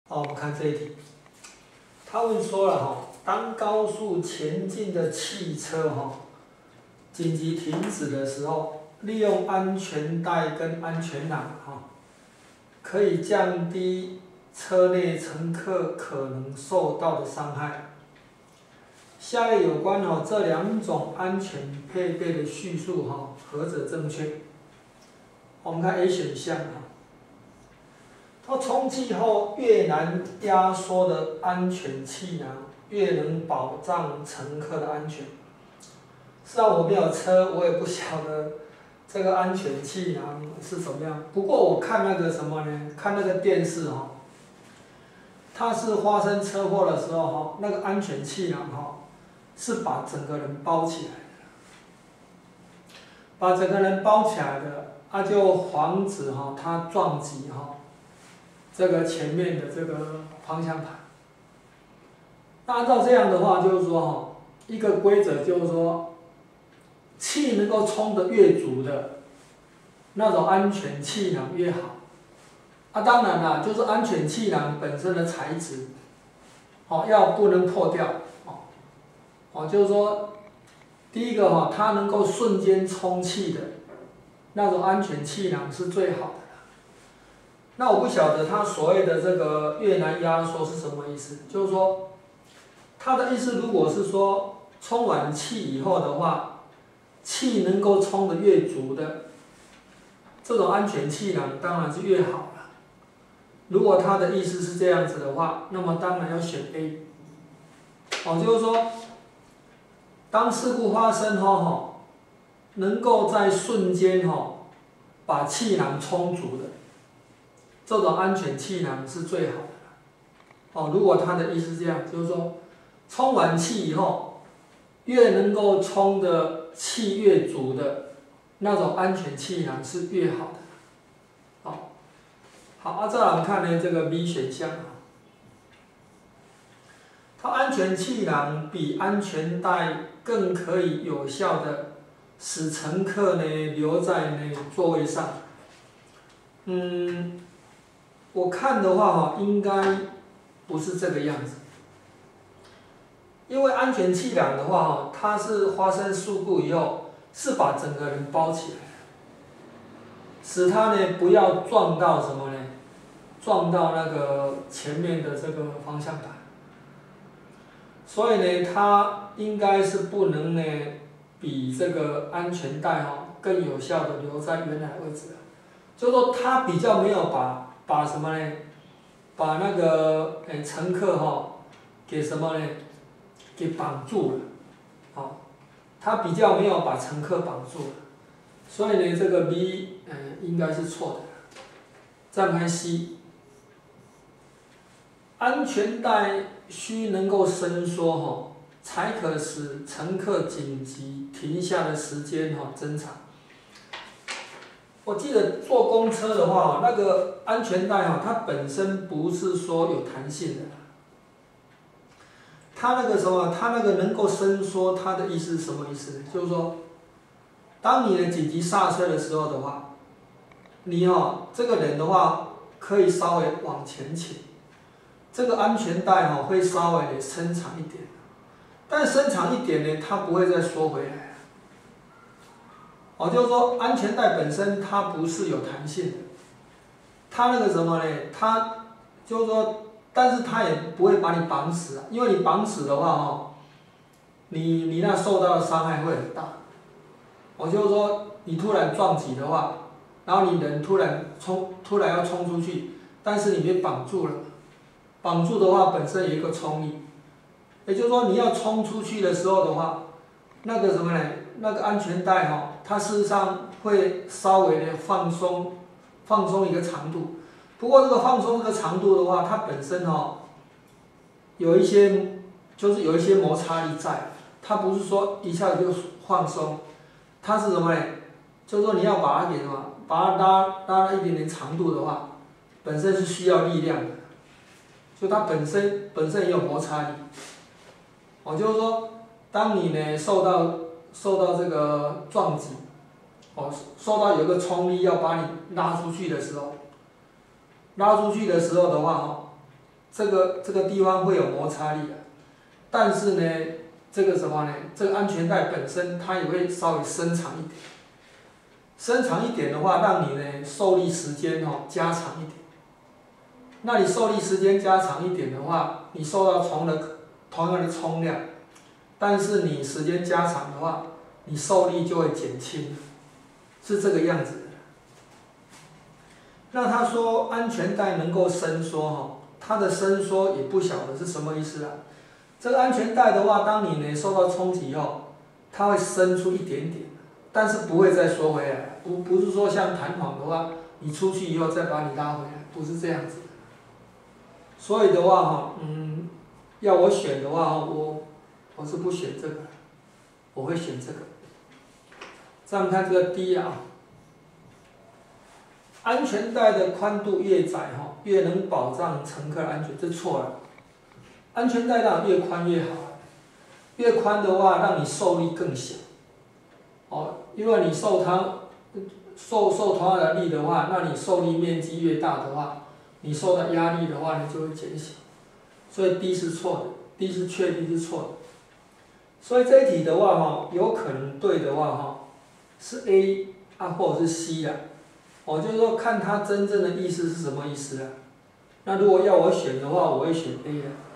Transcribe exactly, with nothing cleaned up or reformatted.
好，我们看这一题，他问说了哈，当高速前进的汽车哈紧急停止的时候，利用安全带跟安全栏哈，可以降低车内乘客可能受到的伤害。下列有关哈这两种安全配备的叙述哈，何者正确？我们看 A 选项哈。它充气后越难压缩的安全气囊，越能保障乘客的安全。虽然我没有车，我也不晓得这个安全气囊是怎么样。不过我看那个什么呢？看那个电视哈，它是发生车祸的时候哈，那个安全气囊哈是把整个人包起来的，把整个人包起来的，它就防止哈它撞击哈。这个前面的这个方向盘，那按照这样的话，就是说哈，一个规则就是说，气能够充得越足的，那种安全气囊越好。啊，当然啦，就是安全气囊本身的材质，哦，要不能破掉，哦，哦，就是说，第一个哈，它能够瞬间充气的，那种安全气囊是最好的。那我不晓得他所谓的这个越难压缩是什么意思，就是说，他的意思如果是说充完气以后的话，气能够充得越足的，这种安全气囊当然是越好了。如果他的意思是这样子的话，那么当然要选 A。哦，就是说，当事故发生后哈，能够在瞬间哈把气囊充足的。这种安全气囊是最好的，哦，如果他的意思是这样，就是说，充完气以后，越能够充的气越足的，那种安全气囊是越好的，好，好，啊，再来我们看呢这个 B 选项，它安全气囊比安全带更可以有效的使乘客呢留在呢座位上，嗯。我看的话哈，应该不是这个样子，因为安全气囊的话哈，它是发生事故以后是把整个人包起来，使他呢不要撞到什么呢？撞到那个前面的这个方向盘，所以呢，它应该是不能呢比这个安全带哈更有效的留在原来位置，就是说它比较没有把。把什么呢？把那个诶乘客哈给什么呢？给绑住了，哦，他比较没有把乘客绑住了，所以呢这个 B 呃应该是错的。再看 C， 安全带需能够伸缩哈，才可使乘客紧急停下的时间哈增长。我记得坐公车的话，那个安全带哈，它本身不是说有弹性的，它那个什么，它那个能够伸缩，它的意思是什么意思呢？就是说，当你的紧急刹车的时候的话，你哦这个人的话可以稍微往前倾，这个安全带哈会稍微的伸长一点，但伸长一点呢，它不会再缩回来。哦，就是说安全带本身它不是有弹性的，它那个什么呢？它就是说，但是它也不会把你绑死啊，因为你绑死的话哦，你你那受到的伤害会很大。我就是说，你突然撞击的话，然后你人突然冲，突然要冲出去，但是你被绑住了，绑住的话本身有一个冲力，也就是说你要冲出去的时候的话，那个什么呢？那个安全带哈，它事实上会稍微的放松，放松一个长度。不过这个放松这个长度的话，它本身哈有一些就是有一些摩擦力在，它不是说一下子就放松，它是什么呢？就是说你要把它给什么，把它拉拉了一点点长度的话，本身是需要力量的，所以它本身本身也有摩擦力。哦，就是说，当你呢受到受到这个撞击，哦，受到有一个冲力要把你拉出去的时候，拉出去的时候的话，哦， 这个这个地方会有摩擦力啊，但是呢，这个什么呢？这个安全带本身它也会稍微伸长一点，伸长一点的话，让你呢受力时间哦加长一点。那你受力时间加长一点的话，你受到同的同样的冲量，但是你时间加长的话，你受力就会减轻，是这个样子的。那他说安全带能够伸缩哈，它的伸缩也不晓得是什么意思啊。这个安全带的话，当你呢受到冲击后，它会伸出一点点，但是不会再缩回来，不不是说像弹簧的话，你出去以后再把你拉回来，不是这样子的。所以的话哈，嗯，要我选的话，我我是不选这个，我会选这个。再我们看这个 D 啊，安全带的宽度越窄哈，越能保障乘客的安全，这错了。安全带当然越宽越好，越宽的话让你受力更小。哦，因为你受它受受同样的力的话，那你受力面积越大的话，你受的压力的话呢就会减小。所以 D 是错的 ，D 是确定是错的。所以这一题的话哈，有可能对的话哈，是 A 啊或者是 C 啊。哦，就是说看它真正的意思是什么意思啊？那如果要我选的话，我会选 A 啊。